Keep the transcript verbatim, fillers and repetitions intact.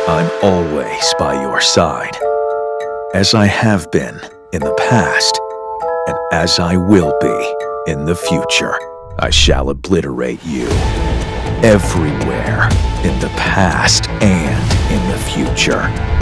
I'm always by your side, as I have been in the past, and as I will be in the future. I shall obliterate you everywhere, in the past and in the future.